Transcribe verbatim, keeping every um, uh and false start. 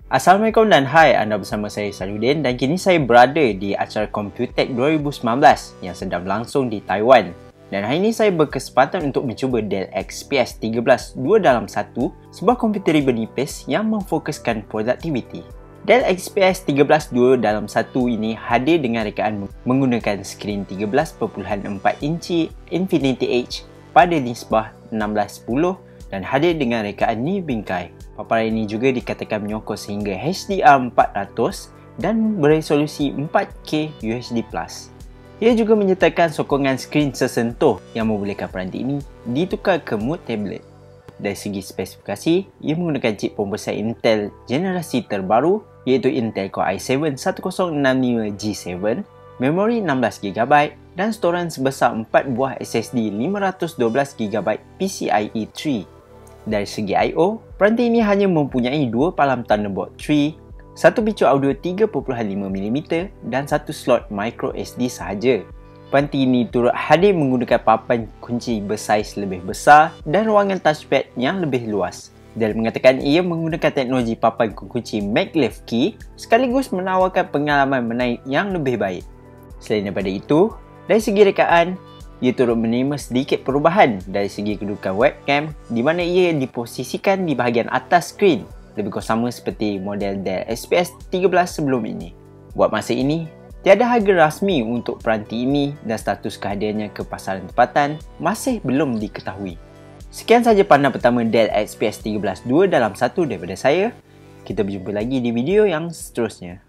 Assalamualaikum dan hai, anda bersama saya Saluddin dan kini saya berada di acara Computex dua ribu sembilan belas yang sedang berlangsung di Taiwan. Dan hari ini saya berkesempatan untuk mencuba Dell X P S tiga belas dua dalam satu, sebuah komputer ribbon nipis yang memfokuskan produktiviti. Dell X P S tiga belas dua dalam satu ini hadir dengan rekaan menggunakan skrin tiga belas perpuluhan empat inci Infinity Edge pada nisbah enam belas sepuluh dan hadir dengan rekaan ni bingkai. Paparan ini juga dikatakan menyokong sehingga H D R empat ratus dan beresolusi empat K U H D plus. Ia juga menyertakan sokongan skrin sesentuh yang membolehkan peranti ini ditukar ke mode tablet. Dari segi spesifikasi, ia menggunakan chip pembesar Intel generasi terbaru iaitu Intel Core i tujuh sepuluh enam lima G tujuh, memori enam belas gigabyte dan storan sebesar empat buah S S D lima ratus dua belas gigabyte PCIe tiga. Dari segi I O, peranti ini hanya mempunyai dua palam Thunderbolt tiga, satu bicu audio tiga perpuluhan lima milimeter dan satu slot micro S D sahaja. Peranti ini turut hadir menggunakan papan kunci bersaiz lebih besar dan ruangan touchpad yang lebih luas. Dell mengatakan ia menggunakan teknologi papan kunci maglev key sekaligus menawarkan pengalaman menaik yang lebih baik. Selain daripada itu, dari segi rekaan, ia turut menerima sedikit perubahan dari segi kedudukan webcam di mana ia diposisikan di bahagian atas skrin, lebih kurang sama seperti model Dell X P S tiga belas sebelum ini. Buat masa ini, tiada harga rasmi untuk peranti ini dan status kehadirannya ke pasaran tempatan masih belum diketahui. Sekian sahaja pandangan pertama Dell X P S tiga belas dua dalam satu daripada saya. Kita berjumpa lagi di video yang seterusnya.